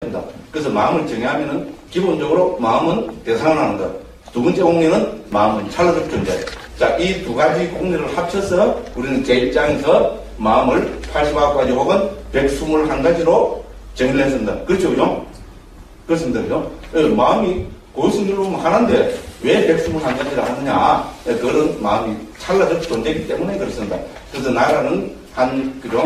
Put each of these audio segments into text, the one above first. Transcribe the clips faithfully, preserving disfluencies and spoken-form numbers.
그래서 마음을 정의하면은 기본적으로 마음은 대상을 하는 것. 두 번째 공리는 마음은 찰나적 존재. 자, 이 두 가지 공리를 합쳐서 우리는 제일 장에서 마음을 팔십구 가지 혹은 백이십일 가지로 정의를 했습니다. 그렇죠, 그죠? 그렇습니다, 그죠? 마음이 고유성질로 보면 하나인데 왜 백이십일 가지를 하느냐? 그런 마음이 찰나적 존재이기 때문에 그렇습니다. 그래서 나라는 한, 그죠?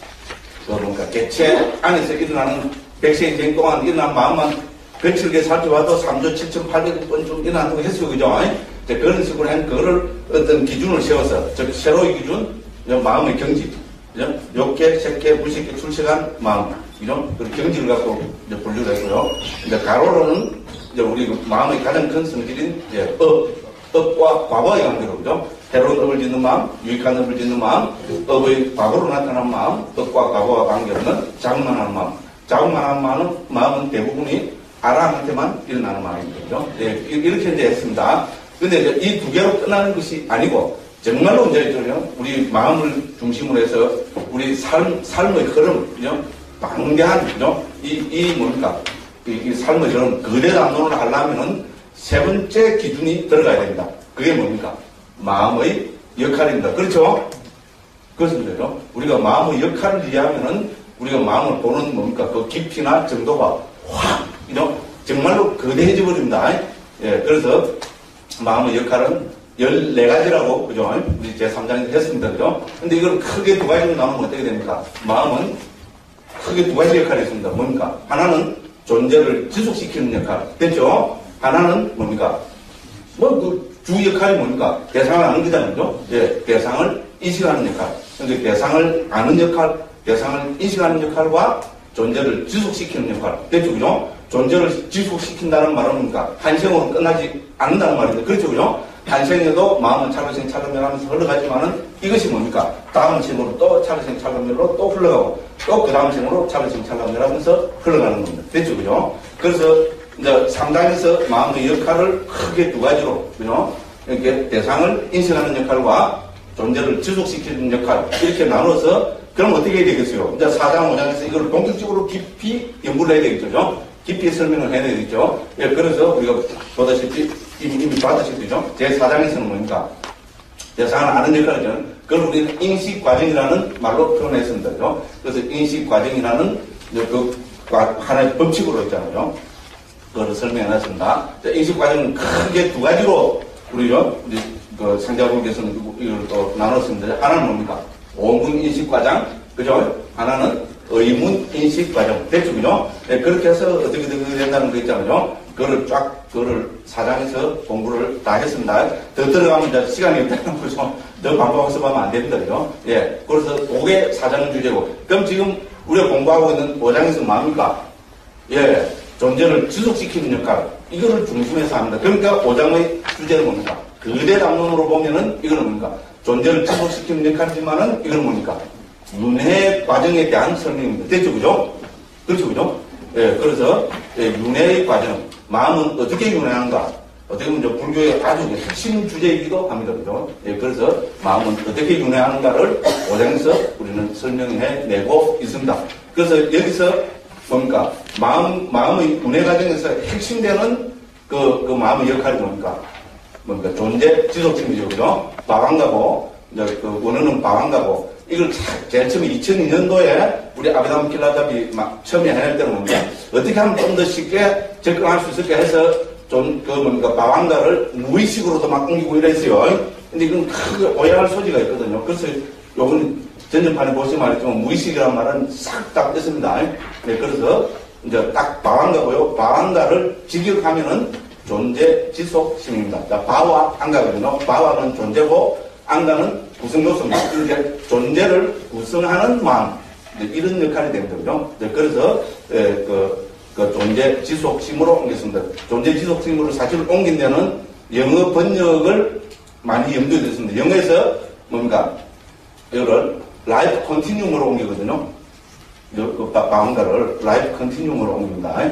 그 뭔가 개체 안에서 일어나는 백세 인생 동안 일어난 마음만 며칠 개 살펴봐도 삼조 칠천팔백 번 좀 일어난다고 했어요, 그죠? 이제 그런 식으로 한 그거를 어떤 기준을 세워서, 즉, 세로의 기준, 마음의 경지, 그죠? 욕계, 색계, 불색계, 출세한 마음, 그죠? 그 경지를 갖고 이제 분류를 했고요. 이제 가로로는 이제 우리 마음의 가장 큰 성질인 이제 업, 업과 과거의 관계로, 그죠? 새로운 업을 짓는 마음, 유익한 업을 짓는 마음, 업의 과거로 나타난 마음, 업과 과거와 관계로는 자극만한 마음. 자극만한 마음은, 마음은 대부분이 아라한테만 일어나는 마음이죠. 네, 이렇게 이제 했습니다. 근데 이제 이 두 개로 끝나는 것이 아니고, 정말로 이제 우리 마음을 중심으로 해서 우리 삶, 삶의 흐름, 그죠? 방대한, 그죠? 이, 이 뭡니까? 이, 이 삶의 흐름, 거대 담론을 하려면은 세 번째 기준이 들어가야 됩니다. 그게 뭡니까? 마음의 역할입니다. 그렇죠? 그렇습니다. 우리가 마음의 역할을 이해하면은 우리가 마음을 보는 뭡니까? 그 깊이나 정도가 확, 이런, 정말로 거대해져 버립니다. 예, 그래서 마음의 역할은 열네 가지라고, 그죠? 우리 제삼 장에서 했습니다. 그죠? 근데 이걸 크게 두 가지로 나누면 어떻게 됩니까? 마음은 크게 두 가지 역할이 있습니다. 뭡니까? 하나는 존재를 지속시키는 역할. 됐죠? 하나는 뭡니까? 뭐, 그, 주 역할이 뭡니까? 대상을 아는 거잖아요. 그죠? 예, 대상을 인식하는 역할. 근데 대상을 아는 역할, 대상을 인식하는 역할과 존재를 지속시키는 역할. 됐죠? 그죠? 존재를 지속시킨다는 말은 뭡니까? 한생으로 끝나지 않는다는 말인데. 그렇죠? 그죠? 한생에도 마음은 차별생 차별멸 하면서 흘러가지만은 이것이 뭡니까? 다음 생으로 또 차별생 차별멸로 또 흘러가고 또 그 다음 생으로 차별생 차별멸 하면서 흘러가는 겁니다. 됐죠? 그죠? 그래서 이제 삼 단에서 마음의 역할을 크게 두 가지로, 그죠? 이렇게 대상을 인식하는 역할과 존재를 지속시키는 역할, 이렇게 나눠서, 그럼 어떻게 해야 되겠어요? 이제 사 장, 오 장에서 이걸 본격적으로 깊이 연구를 해야 되겠죠? 깊이 설명을 해야 되겠죠? 예, 그래서 우리가 보다시피, 이미, 이미 받으셨죠? 제사 장에서는 뭡니까? 대상을 아는 역할이죠. 그걸 우리는 인식과정이라는 말로 표현했습니다. 그죠? 그래서 인식과정이라는 그 하나의 법칙으로 있잖아요. 그걸 설명해 놨습니다. 인식과정은 크게 두 가지로 우리요, 우리 그 상자분께서는 이걸 또 나눴습니다. 하나는 뭡니까? 오문 인식과정, 그죠? 하나는 의문 인식과정. 됐죠, 그죠? 네, 그렇게 해서 어떻게 어떻게 된다는 거 있잖아요. 그거를 쫙, 그거를 사장에서 공부를 다 했습니다. 더 들어가면 이제 시간이 없다는 거죠. 더 반복해서 보면 안 됩니다, 그죠? 예. 그래서 그게 사장 주제고. 그럼 지금 우리가 공부하고 있는 오 장에서 뭡니까? 예. 존재를 지속시키는 역할, 이거를 중심에서 합니다. 그러니까 오 장의 주제는 뭡니까? 거대 담론으로 보면은 이거는 뭡니까? 존재를 지속시키는 역할이지만은 이건 뭡니까? 윤회 과정에 대한 설명입니다. 됐죠, 그죠? 그렇죠, 그죠? 예, 그래서 예, 윤회의 과정, 마음은 어떻게 윤회하는가? 어떻게 보면 불교의 아주 핵심 주제이기도 합니다, 그죠? 예, 그래서 마음은 어떻게 윤회하는가를 오 장에서 우리는 설명해내고 있습니다. 그래서 여기서 뭡니까? 마음, 마음의 분해 과정에서 핵심되는 그, 그 마음의 역할이 뭡니까? 뭡니까? 존재, 지속심이죠. 그죠? 바왕가고, 이제 그 원어는 바왕가고, 이걸 제일 처음에 이천이 년도에 우리 아비담 길라잡이 막 처음에 해낼 때는 뭡니까? 어떻게 하면 좀 더 쉽게 접근할 수 있을까 해서 좀, 그 뭡니까? 바왕가를 무의식으로도 막 옮기고 이랬어요. 근데 이건 크게 오해할 소지가 있거든요. 그래서 요건 전전판에 보시면 알겠지만 무의식이라는 말은 싹 다 뺐습니다. 네, 그래서 이제 딱 바왕가고요. 바왕가를 직역하면은 존재, 지속, 심입니다. 자, 바와 안가거든요. 바와는 존재고 안가는 구성요소입니다. 이제 존재를 구성하는 마음, 이런 역할이 됩니다. 그죠? 그래서 예, 그, 그 존재, 지속, 심으로 옮겼습니다. 존재, 지속, 심으로 사실 옮긴 데는 영어 번역을 많이 염두에 뒀습니다. 영어에서 뭡니까? 이거를 라이프 컨티뉴움으로 옮기거든요. 그 바운다를 라이프 컨티뉴움으로 옮깁니다.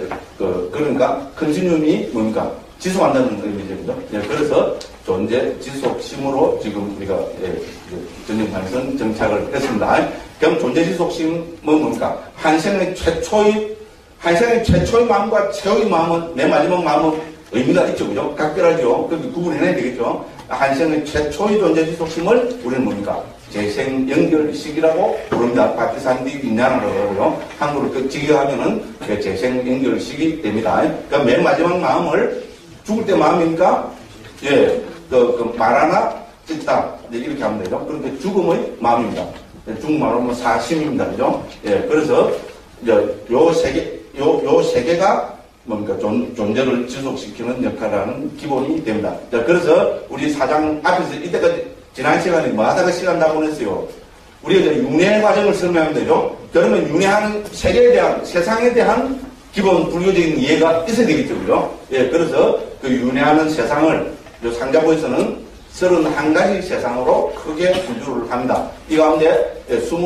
그, 그러니까 컨티뉴움이 뭡니까? 지속한다는 의미죠. 그죠? 예, 그래서 존재, 지속, 심으로 지금 우리가 예, 전쟁판에서는 정착을 했습니다. 그럼 존재, 지속, 심은 뭡니까? 한생의 최초의 한생의 최초의 마음과 최후의 마음은, 맨 마지막 마음은 의미가 있죠, 그죠? 각별하죠. 그렇게 구분해내야 되겠죠. 한생의 최초의 존재 지속심을 우리는 뭡니까? 재생 연결식이라고 부릅니다. 바티산디 빈냐라고 하고요. 한국으로 그 직역하면은 재생 연결식이 됩니다. 그러니까 맨 마지막 마음을 죽을 때 마음이니까, 예, 그, 그 말하나 찢다. 이렇게 하면 되죠. 그런데 죽음의 마음입니다. 중국말로 하면 사심입니다. 그죠? 예, 그래서, 이제 요 세 개, 요, 요 세 개가 뭡니까? 존, 존재를 지속시키는 역할을 하는 기본이 됩니다. 자, 그래서 우리 사장 앞에서 이때까지 지난 시간에 뭐 하다가 시간 다 보냈어요. 우리가 이제 윤회 과정을 설명하면 되죠. 그러면 윤회하는 세계에 대한, 세상에 대한 기본 불교적인 이해가 있어야 되겠죠. 그죠? 예, 그래서 그 윤회하는 세상을 요 상자부에서는 서른한 가지 세상으로 크게 분류를 합니다. 이 가운데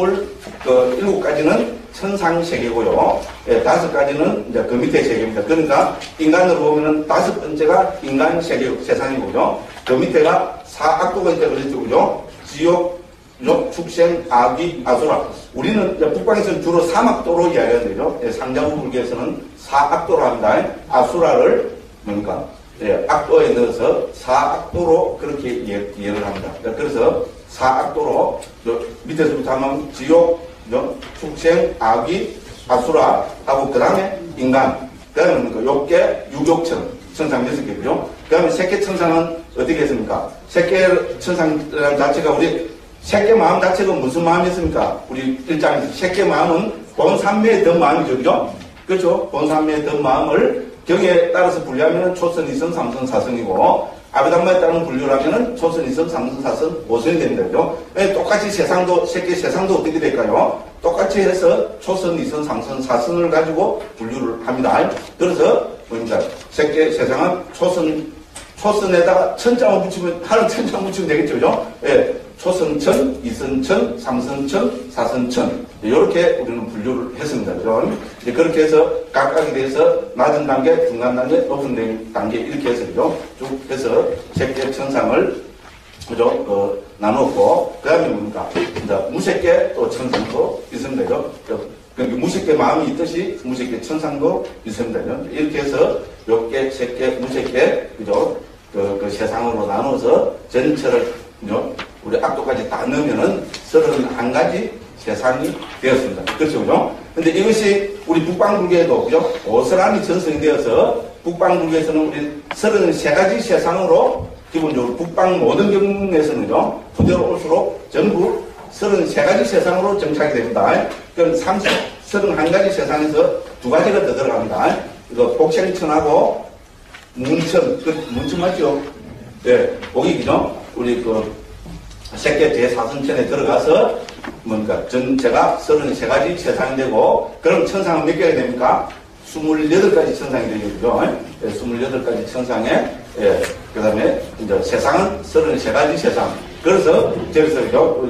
스물일곱 가지는 천상세계고요. 예, 다섯 가지는 이제 그 밑에 세계입니다. 그러니까 인간으로 보면은 다섯 번째가 인간세계 세상이고요. 그 밑에가 사악도가 있다고 그랬죠. 그죠? 지옥, 욕, 축생, 악귀, 아수라. 우리는 북방에서는 주로 삼악도로 이야기하는 거죠. 예, 상자부 불교에서는 사악도로 합니다. 아수라를 뭡니까? 예, 악도에 넣어서 사악도로 그렇게 이해, 이해를 합니다. 그래서 사악도로 밑에서부터 하면 지옥, 축생, 악귀, 아수라 하고 그 다음에 인간, 그 다음에 뭡니까? 욕계, 유욕천, 천상 여섯 개고요. 그 다음에 색계 천상은 어떻게 했습니까? 색계 천상 자체가 우리 색계 마음 자체가 무슨 마음이었습니까? 우리 일장에서 색계 마음은 본삼매의 더 마음이죠. 그죠? 그렇죠? 본삼매의 더 마음을 경에 따라서 분류하면 초선, 이선, 삼선, 사선이고 아비담마에 따른 분류를 하면은 초선, 이선, 삼선, 사선, 오선이 됩니다. 그죠? 똑같이 세상도, 색계 세상도 어떻게 될까요? 똑같이 해서 초선, 이선, 삼선, 사선을 가지고 분류를 합니다. 그래서 뭡니까? 색계 세상은 초선, 초선에다가 천장을 붙이면, 하는 천장 붙이면 되겠죠. 그죠? 예. 초선천, 이선천, 삼선천, 사선천. 이렇게 우리는 분류를 했습니다. 그죠? 이제 그렇게 해서 각각에 대해서 낮은 단계, 중간 단계, 높은 단계 이렇게 해서 그죠? 쭉 해서 색계 천상을 그죠? 어, 나눴고, 그 다음에 뭡니까? 이제 무색계 또 천상도 있습니다. 그죠? 그러니까 무색계 마음이 있듯이 무색계 천상도 있습니다. 그죠? 이렇게 해서 욕계, 색계, 무색계, 그죠? 그, 그 세상으로 나눠서 전체를, 그죠? 우리 악도까지 다 넣으면은 서른한 가지 세상이 되었습니다. 그렇죠, 그죠? 근데 이것이 우리 북방불교에도, 그죠? 고스란히 전승이 되어서 북방불교에서는 우리 서른세 가지 세상으로 기본적으로 북방 모든 경에서는요, 후대로 올수록 전부 서른세 가지 세상으로 정착이 됩니다. 그럼 삼십, 서른한 가지 세상에서 두 가지가 더 들어갑니다. 이거 복생천하고 문천, 그 문천 맞죠? 예, 거기, 그죠? 우리 그, 색계 제사선천에 들어가서 뭔가 전체가 서른세 가지 세상이 되고, 그럼 천상은 몇 개가 됩니까? 스물여덟 가지 천상이 되겠죠. 예, 스물여덟 가지 천상에, 예, 그 다음에 이제 세상은 서른세 가지 세상. 그래서 저기서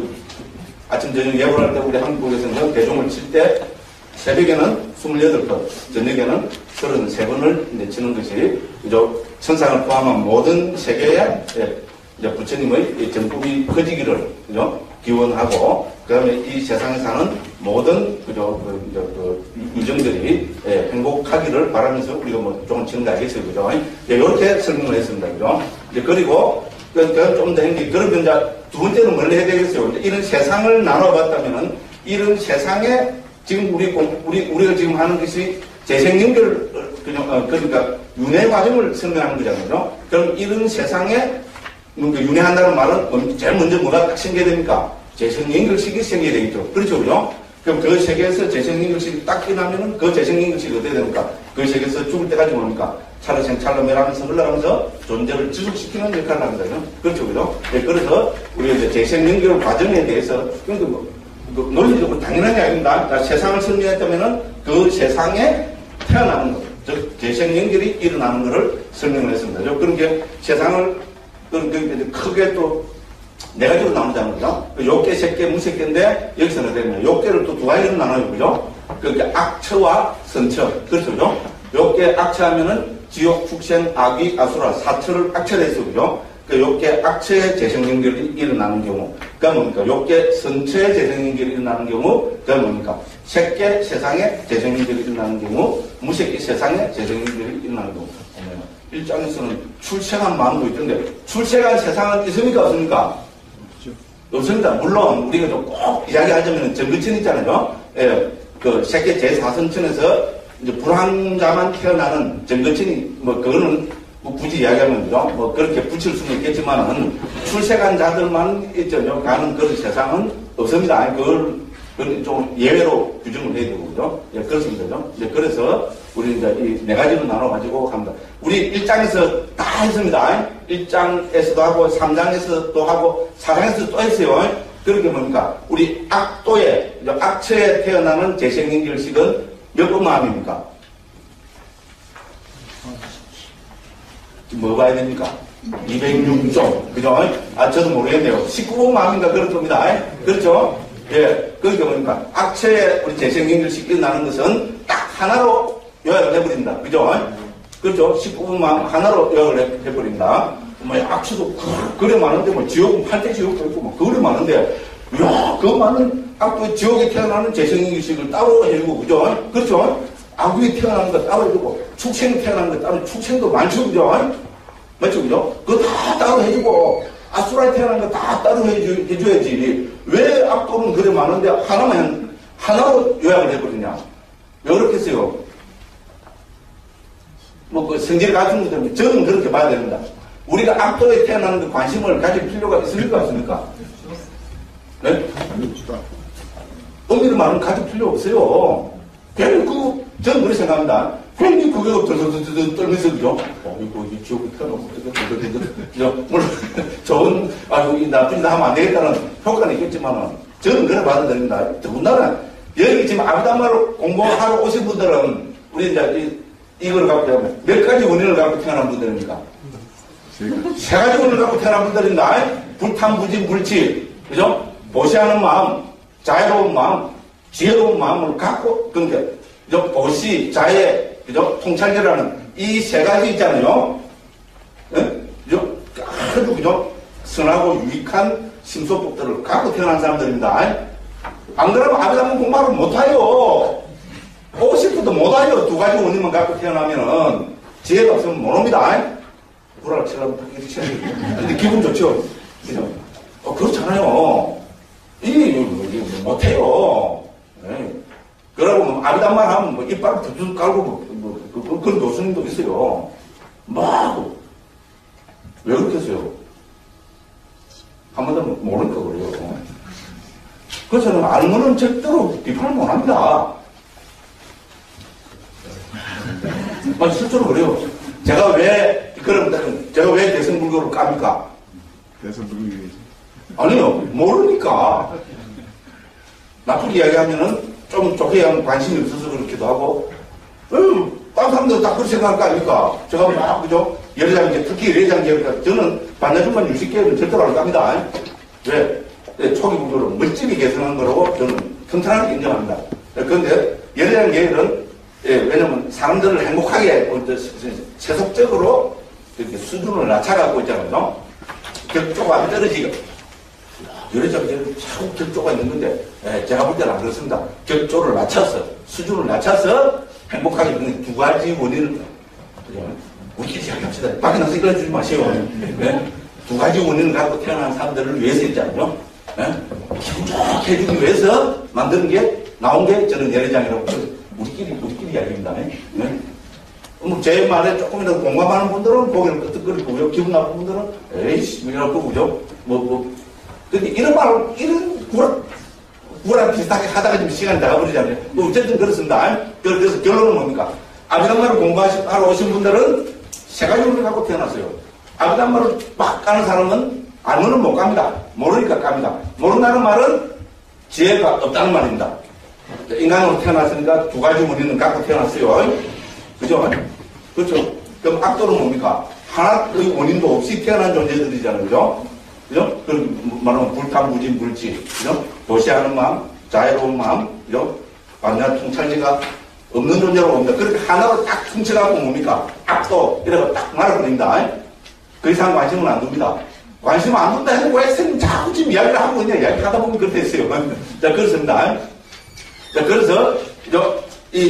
아침 저녁 예불할 때 우리 한국에서는 대종을 칠 때 새벽에는 스물여덟 번, 저녁에는 서른세 번을 이제 치는 것이 그죠? 천상을 포함한 모든 세계에 예, 이제 부처님의 정법이 퍼지기를 그죠? 기원하고, 그 다음에 이 세상에 사는 모든 그죠? 그, 이제 그 유정들이 예, 행복하기를 바라면서 우리가 뭐 조금 치는 거 알겠어요, 그죠? 예, 이렇게 설명을 했습니다, 그죠? 이제 그리고 그, 그 좀 더 했는데, 그러면 이제 두 번째는 뭘 해야 되겠어요? 이런 세상을 나눠봤다면은 이런 세상에 지금 우리 우리 우리가 지금 하는 것이 재생연결 그냥 어, 그러니까 윤회 과정을 설명하는 거잖아요. 그럼 이런 세상에 그러니까 윤회한다는 말은 제일 먼저 뭐가 딱 생겨야 됩니까? 재생연결식이 생겨야 되겠죠. 그렇죠, 그죠? 그럼 그 세계에서 재생연결식이 딱 일어나면은 그 재생연결식이 어떻게 됩니까? 그 세계에서 죽을 때까지 뭡니까? 찰나생 찰나멸하면서 흘러가면서 존재를 지속시키는 역할을 합니다. 그렇죠, 그죠? 네, 그래서 우리가 이제 재생연결 과정에 대해서 그러니까 뭐, 그 논리적으로 당연한 게 아닙니다. 세상을 설명했다면은 그 세상에 태어나는 것, 즉 재생연결이 일어나는 것을 설명을 했습니다. 그런 게 세상을 그런 게 크게 또 네 가지로 나누자는 거죠. 욕계, 색계, 무색계인데 여기서는 어떻게 되냐? 욕계를 또 두 가지로 나눠요, 그죠? 그러니까 악처와 선처, 그렇죠, 그죠? 욕계 악처하면은 지옥, 축생, 악귀, 아수라, 사처를 악처를 했어, 그죠? 그 욕계 악처의 재생연결이 일어나는 경우, 그니까 뭡니까? 욕계 선처의 재생연결이 일어나는 경우, 그니까 뭡니까? 색계 세상에 재생연결이 일어나는 경우, 무색이 세상에 재생일들이 일어나는 겁니다. 일장에서는 출생한 마음도 있던데, 출생한 세상은 있습니까? 없습니까? 없습니다. 물론, 우리가 좀 꼭 이야기하자면 정거천 있잖아요. 예, 그 세계 제사선천에서 이제 불황자만 태어나는 정거천이, 뭐, 그거는 뭐 굳이 이야기하면, 뭐, 그렇게 붙일 수는 있겠지만은, 출생한 자들만 있죠. 가는 그런 세상은 없습니다. 그걸, 그건 좀 예외로 규정을 해야 되고, 그죠? 예, 그렇습니다. 이제 그래서, 우리 이제 이 네 가지로 나눠가지고 합니다. 우리 일 장에서 다 했습니다. 일 장에서도 하고, 삼 장에서도 하고, 사 장에서도 또 했어요. 그렇게 뭡니까? 우리 악도에, 악처에 태어나는 재생인결식은 몇 번 마음입니까? 뭐 봐야 됩니까? 이백육 종. 그죠? 아, 저도 모르겠네요. 십구 번 마음인가 그럴 겁니다. 그렇죠? 예. 그러니까 뭡니까? 악처에 우리 재생인결식 일어나는 것은 딱 하나로 요약을 해버린다. 그죠? 그렇죠? 십구 번 마음 하나로 요약을 해버린다. 뭐, 악취도 그래 많은데, 뭐, 지옥은 팔대 지옥도 있고, 뭐, 그래 많은데, 이야, 그 많은 악도 지옥에 태어나는 재생인식을 따로 해주고, 그죠? 그렇죠? 악귀에 태어나는 거 따로 해주고, 축생에 태어나는 거 따로, 축생도 많죠, 그죠? 맞죠, 그죠? 그거 다 따로 해주고, 아수라에 태어나는 거 다 따로 해주, 해줘야지. 왜 악도는 그래 많은데, 하나만, 하나로 요약을 해버리냐? 왜 그렇게 했어요? 뭐, 그 성질 같은 것 때문에 저는 그렇게 봐야 됩니다. 우리가 악도에 태어나는 데 관심을 가질 필요가 있습니까? 없습니까? 네? 엄밀히 말하면 가질 필요 없어요. 괜히 그, 저는 그렇게 생각합니다. 괜히 그거 덜덜덜덜 떨면서, 그죠? 어, 이거, 이 지옥에 태어나고, 덜덜덜덜. 물론, 좋은, 아, 이 나쁜 짓 하면 안 되겠다는 효과는 있겠지만은, 저는 그래 받아들입니다. 더군다나, 여기 지금 아비담마를 공부하러 오신 분들은, 우리 이제, 이, 이걸 갖고 태어나면, 몇 가지 원인을 갖고 태어난 분들입니까? 세 가지 원인을 갖고 태어난 분들입니다. 불탐부진, 불치, 그죠? 보시하는 마음, 자애로운 마음, 지혜로운 마음을 갖고, 그러니까, 그죠? 보시, 자애, 그죠? 통찰이라는 이 세 가지 있잖아요. 예? 그죠? 아주, 그죠? 선하고 유익한 심소법들을 갖고 태어난 사람들입니다. 안 그러면 아비담은 공부를 못해요. 오십 분도 못해요. 두 가지 원인만 갖고 태어나면은, 지혜가 없으면 못합니다. 불알 치라고 딱 이렇게 쳐야 돼요. 근데 기분 좋죠? 그죠? 어, 그렇잖아요. 이, 못해요. 네. 그러고, 뭐, 아비담만 하면, 뭐, 이빨을 툭툭 깔고, 뭐, 뭐, 그, 그런 교수님도 있어요. 막, 왜 그렇게 했어요? 한 번 더 모르니까 그래요. 그래서 저는 알면은 절대로 비판을 못 합니다. 아, 실제로 그래요. 제가 왜, 그럼, 제가 왜 대승불교를 깝니까? 대승불교. 아니요, 모르니까. 나쁘게 이야기하면은 좀 좋게 하면 관심이 없어서 그렇기도 하고, 음, 다른 사람들 다 그렇게 생각할 거 아닙니까? 제가 막, 그죠? 여자장, 특히 여자장 계열, 저는 반야중반 유식계열은 절대로 안 갑니다. 왜? 네, 초기 불교를 멋지게 개선한 거라고 저는 튼튼하게 인정합니다. 그런데 여자장 계열은, 예, 왜냐면 사람들을 행복하게, 세속적으로 이렇게 수준을 낮춰가고 있잖아요. 격조가 안 떨어지게. 여자장 계열은 참 격조가 있는 건데, 예, 제가 볼 때는 안 그렇습니다. 격조를 낮춰서, 수준을 낮춰서 행복하게 두 가지 원인을, 우리끼리 이야기합시다. 밖에 나서 이끌어 주지 마세요. 네? 두 가지 원인을 갖고 태어난 사람들을 위해서 있잖아요. 네? 기분 좋게 해주기 위해서 만드는 게, 나온 게 저는 예례장이라고. 우리끼리, 우리끼리 이야기입니다. 네? 뭐, 제 말에 조금이라도 공감하는 분들은 고개를 끄덕거리고, 기분 나쁜 분들은, 에이씨, 이라고, 그죠? 뭐, 뭐. 근데 이런 말, 이런 구라, 구라 비슷하게 하다가 좀 시간이 나가버리잖아요. 뭐 어쨌든 그렇습니다. 그래서 결론은 뭡니까? 아비담마를 공부하러 오신 분들은 세 가지 원인을 갖고 태어났어요. 아비담마를 막 가는 사람은 알면은 못 갑니다. 모르니까 갑니다. 모른다는 말은 지혜가 없다는 말입니다. 인간으로 태어났으니까 두 가지 원인은 갖고 태어났어요. 그죠? 그렇죠? 그럼 악도는 뭡니까? 하나의 원인도 없이 태어난 존재들이잖아요. 그죠? 그죠? 그 말하면 불탐부진 불치. 그죠? 보시하는 마음, 자애로운 마음, 그죠? 완전 통찰지가 없는 존재로 봅니다. 그렇게 하나로 딱 퉁쳐갖고 뭡니까? 악도, 이래서 딱 말아버립니다. 그 이상 관심은 안 둡니다. 관심 안 둔다 해서 왜 선생님 자꾸 지금 이야기를 하고 있냐? 이야기 하다 보면 그렇게 됐어요. 자, 그렇습니다. 자, 그래서, 저, 이,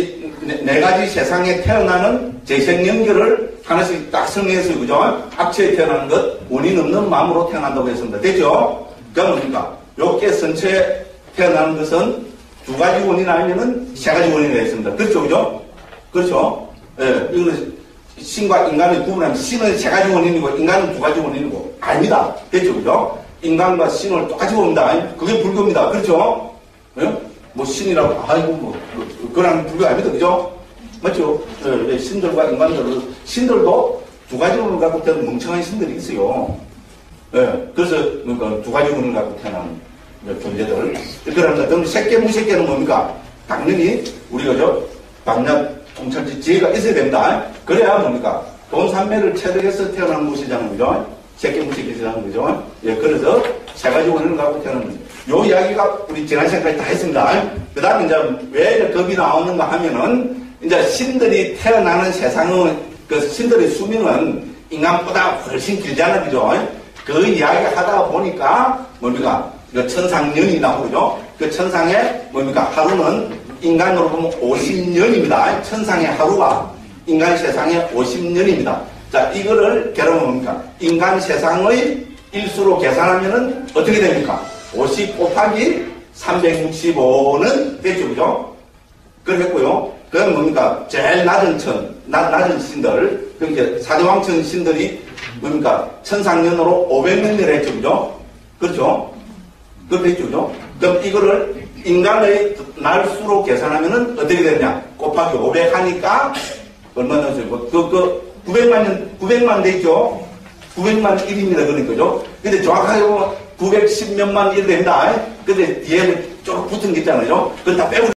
네, 네 가지 세상에 태어나는 재생 연결을 하나씩 딱 정해서, 그죠? 합체에 태어나는 것, 원인 없는 마음으로 태어난다고 했습니다. 됐죠? 그럼 뭡니까? 요게 전체 태어나는 것은 두 가지 원인 아니면은 세 가지 원인이 있습니다. 그렇죠? 그죠? 그렇죠? 예, 이거는 신과 인간을 구분하면 신은 세 가지 원인이고 인간은 두 가지 원인이고 아닙니다. 됐죠? 그죠? 인간과 신을 똑같이 봅니다. 그게 불교입니다. 그렇죠? 예? 뭐 신이라고 아이고 뭐 그거랑 불교 아닙니다. 그죠? 맞죠? 예, 신들과 인간들 신들도 두 가지 원인을 갖고 태어난 멍청한 신들이 있어요. 예, 그래서 그러니까 두 가지 원인을 갖고 태어난 존재들. 그러니까 그럼 새끼 무새끼는 뭡니까? 당연히 우리가 저 방략 통찰지 지혜가 있어야 됩니다. 그래야 뭡니까? 돈 삼매를 체득해서 태어난 것이잖아요. 그죠? 새끼 무새끼라는 거죠. 예, 그래서 세 가지 원인을 갖고 태어난 거죠. 요 이야기가 우리 지난 시간까지 다 했습니다. 그 다음에 이제 왜 겁이 나오는가 하면은 이제 신들이 태어나는 세상은 그 신들의 수명은 인간보다 훨씬 길잖아요. 그죠? 그 이야기 하다가 보니까 뭡니까? 그 천상년이 나오죠. 그 천상에 뭡니까? 하루는 인간으로 보면 오십 년입니다. 천상의 하루가 인간 세상의 오십 년입니다. 자, 이거를 결합하면 뭡니까? 인간 세상의 일수로 계산하면은 어떻게 됩니까? 오십 곱하기 삼백육십오는 됐죠, 그죠? 그랬고요. 그건 뭡니까? 제일 낮은 천, 낮, 낮은 신들, 그러니까 사대왕천 신들이 뭡니까? 천상년으로 오백 년이라 했죠, 그죠? 그렇죠? 그렇게 했죠, 그죠? 그럼 이거를 인간의 날수로 계산하면은 어떻게 되냐? 곱하기 오백 하니까 얼마나 되죠? 그, 그, 구백만 년, 구백만 되죠? 구백만 일입니다. 그러니까, 그죠? 근데 정확하게 보면 구백십 몇만 일 됩니다. 근데 뒤에 쭉 붙은 게 있잖아요. 그건 다 빼고